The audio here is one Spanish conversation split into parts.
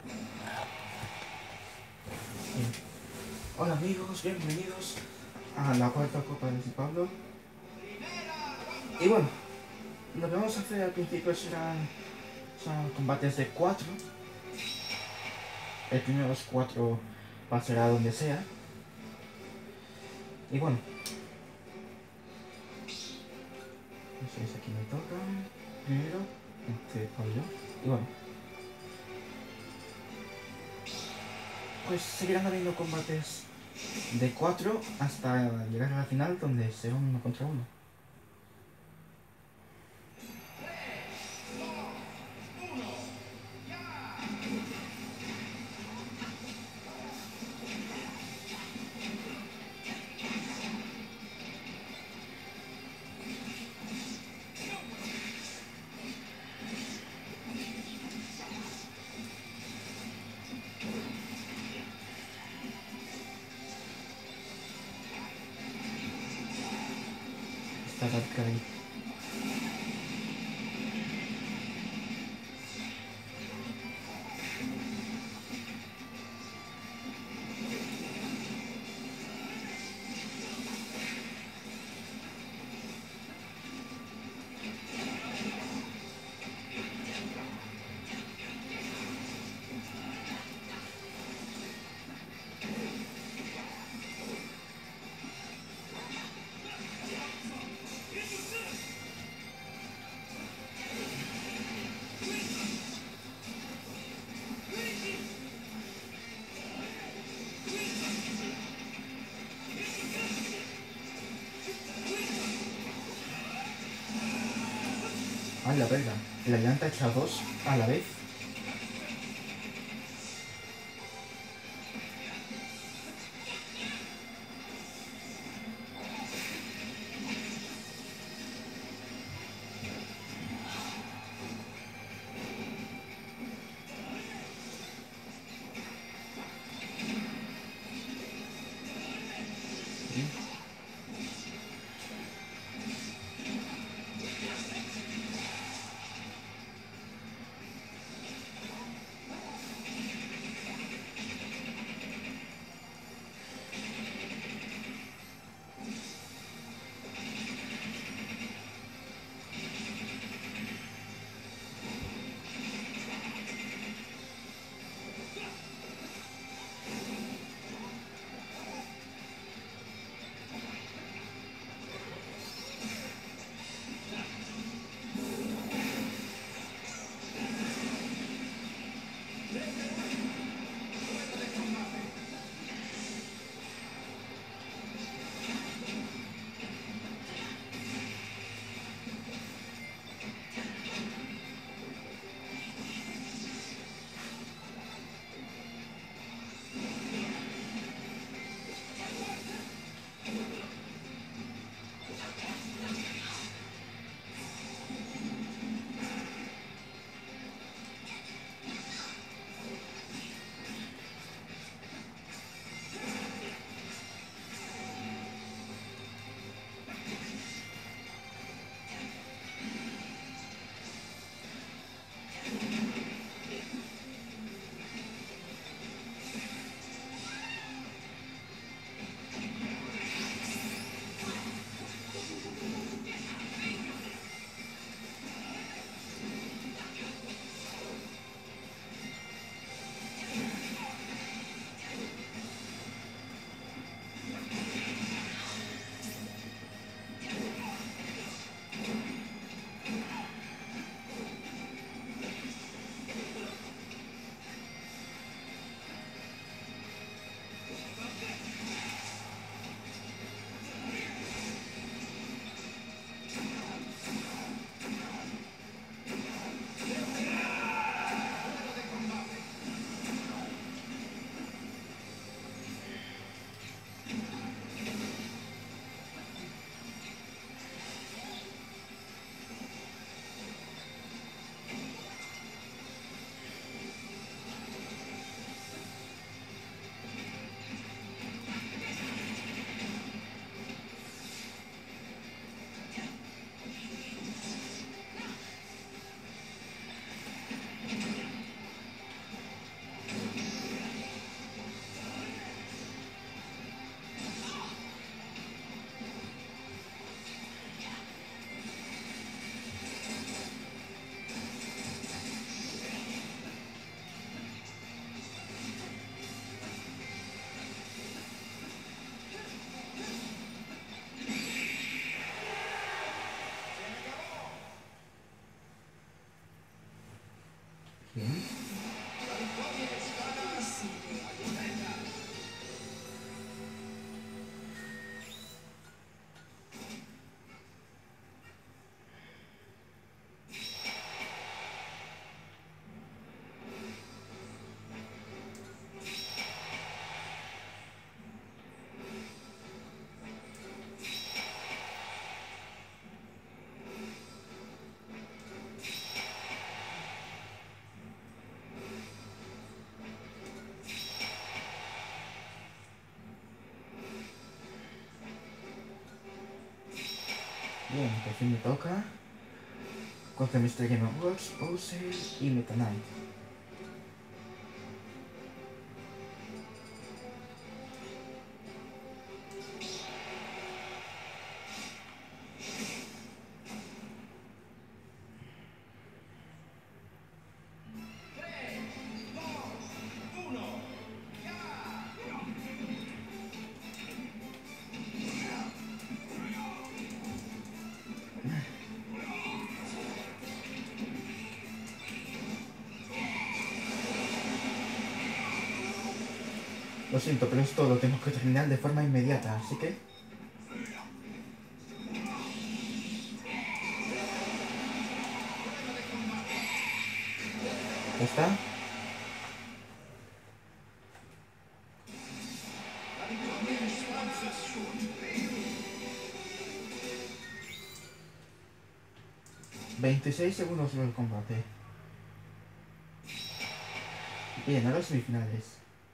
Bien. Hola amigos, bienvenidos a la cuarta Copa de Pablo. Y bueno, lo que vamos a hacer al principio serán combates de 4. El primero de los 4 pasará donde sea. Y bueno, entonces aquí me toca primero entre Pablo. Y bueno, pues seguirán habiendo combates de 4 hasta llegar a la final donde será 1 contra 1. Está Darkrai. ¡Ay, la verga! La llanta echa 2 a la vez. Bien, por fin me toca. Contra Mr. Game Watch, Bowser y Meta Knight. Lo siento, pero esto lo tengo que terminar de forma inmediata, así que... ¿Ya está? $26 del combate. Bien, ahora semifinales.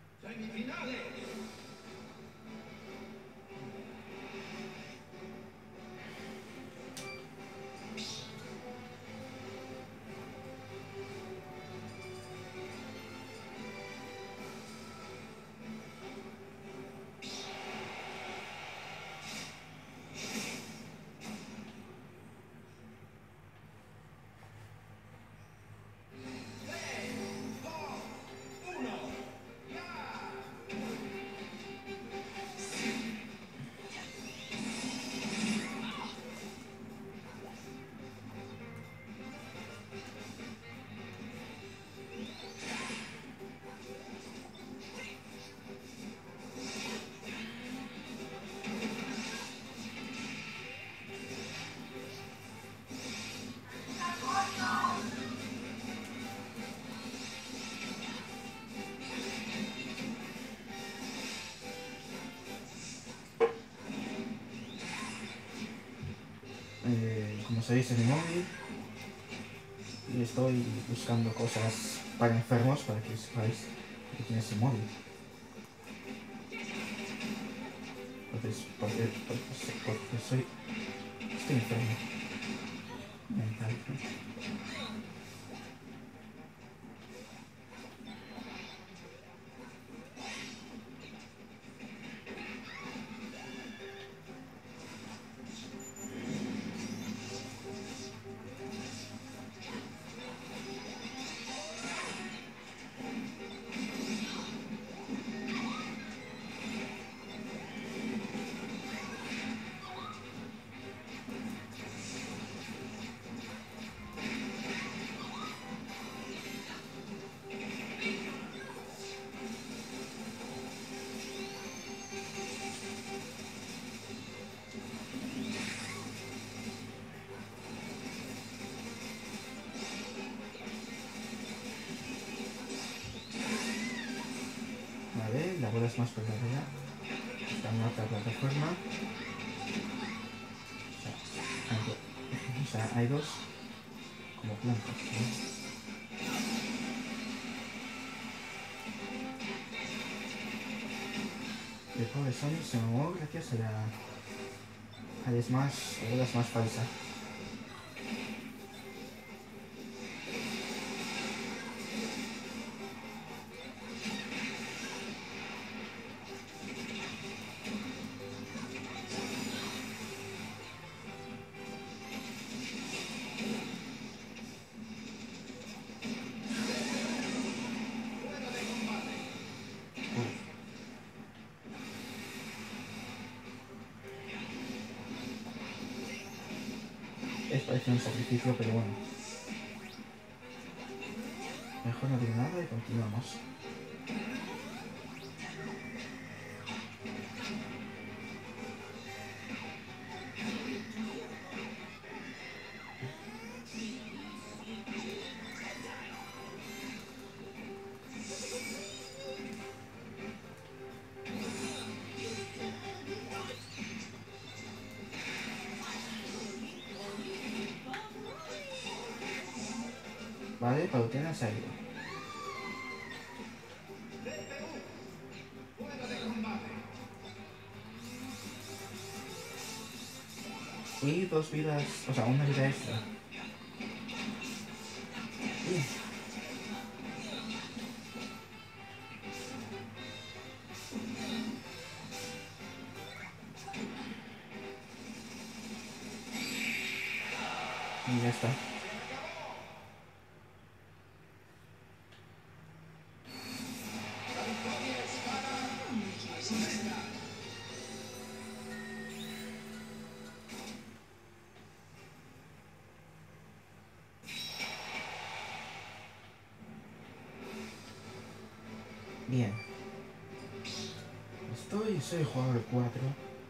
Como sabéis, en mi móvil y estoy buscando cosas para enfermos para que sepáis que tiene ese móvil. Entonces, porque estoy enfermo mental. Vale, la bola es más pesada ya. Está en otra plataforma. O sea, hay dos como plantas, ¿no? El pobre Sonic se mamó gracias al Smash falsa. Es parece un sacrificio, pero bueno. Mejor no digo nada y continuamos. Vale, Palutena se ha ido. Y 2 vidas, o sea, una vida extra. Bien. Y ya está. Bien. Soy jugador 4.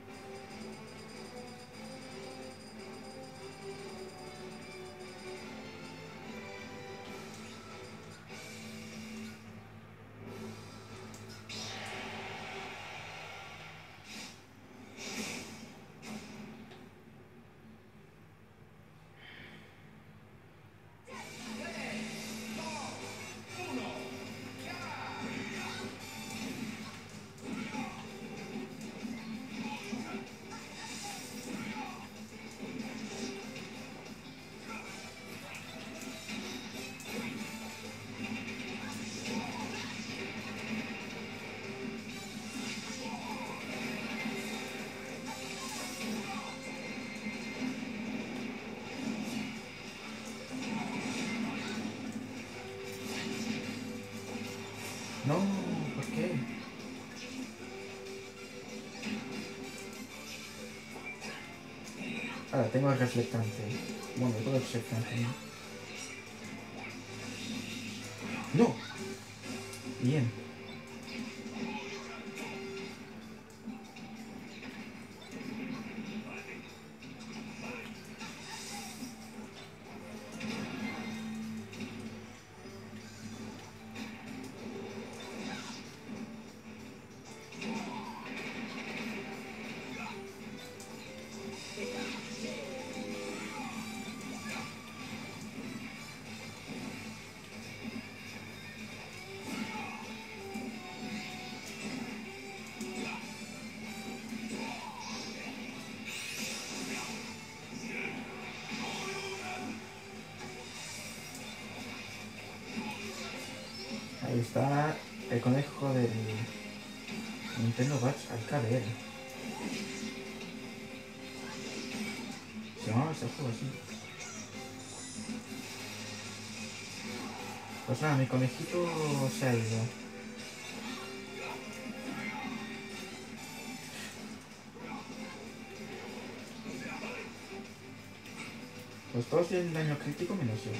No, ¿por qué? Ahora tengo el reflectante. Bueno, todo el reflectante, ¿no? ¡No! Bien. Ahí está el conejo del Nintendo Watch al KDR. Se llamaba ese juego así. Pues nada, mi conejito se ha ido. Pues todos tienen daño crítico menos yo.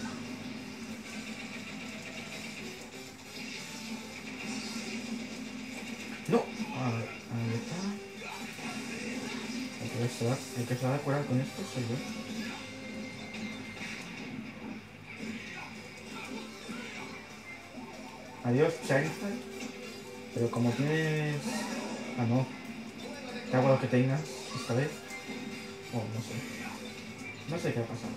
¡No! A ver, ahí está. El que se va a curar con esto soy yo. Adiós, Charizard. Pero como tienes... Ah, no. Te hago lo que tengas esta vez. Oh, no sé. No sé qué ha pasado.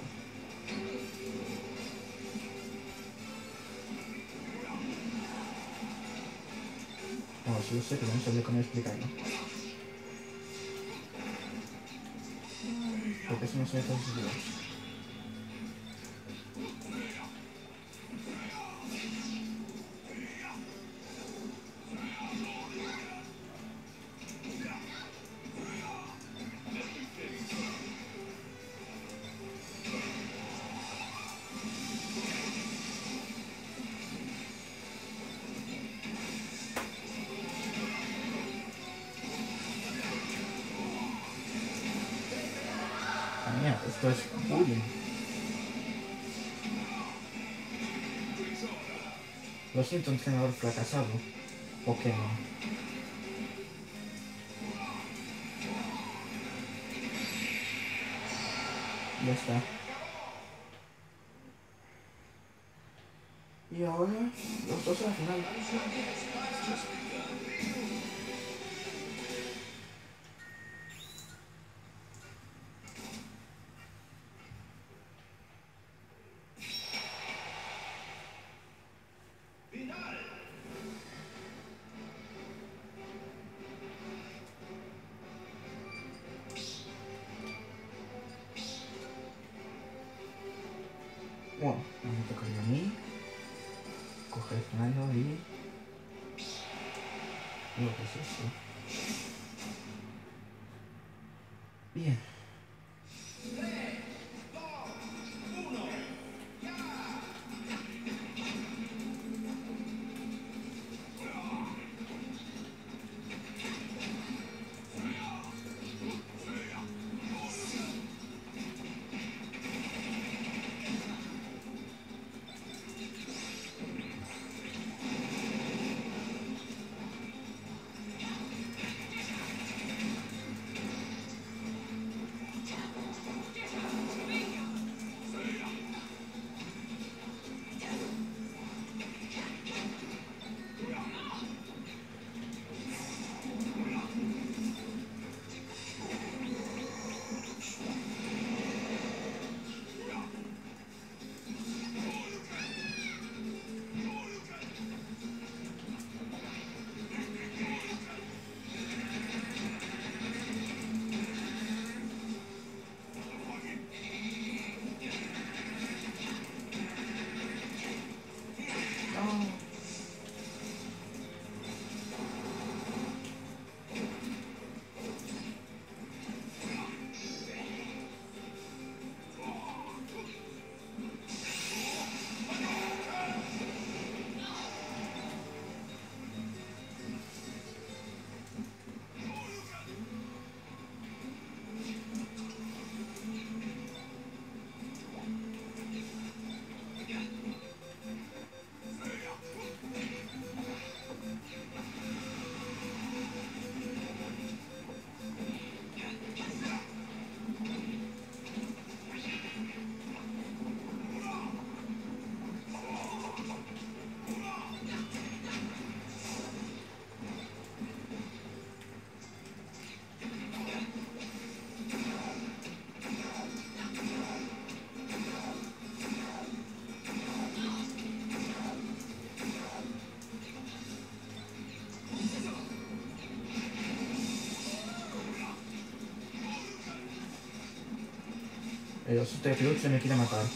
No, sí lo sé, pero no sabía cómo explicarlo. Porque eso no se ve todos los días. Ah, mira, esto es bullying. Lo siento, entrenador fracasado. Pokémon. Ya está. Y ahora, los dos a la final. coger el rayo y... Lo que es eso. Bien. El oso de peluche me quiere matar.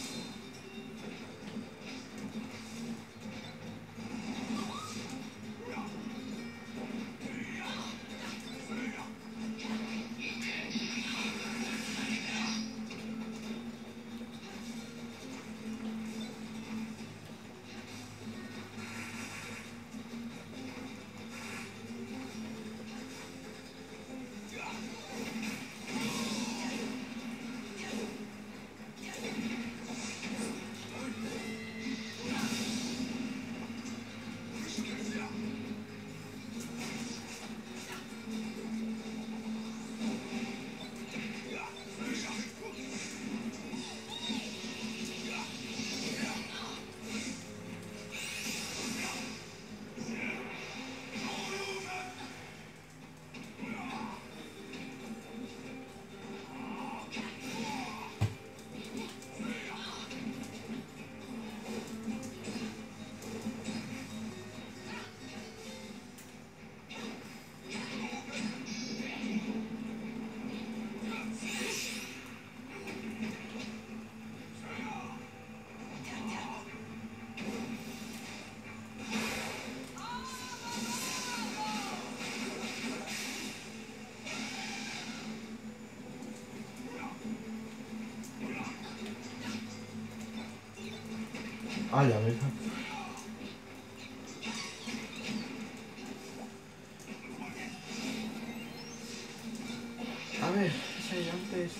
Ah, ya, mira. A ver, ese antes...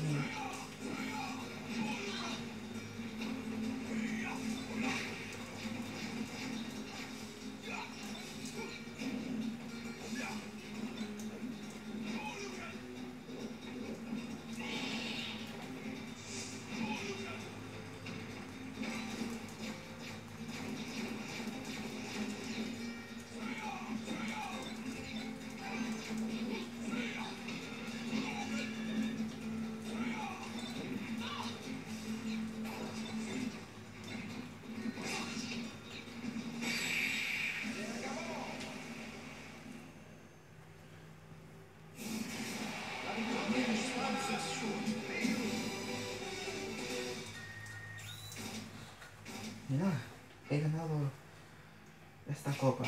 esta copa.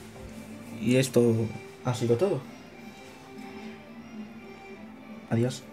Y esto ha sido todo. Adiós.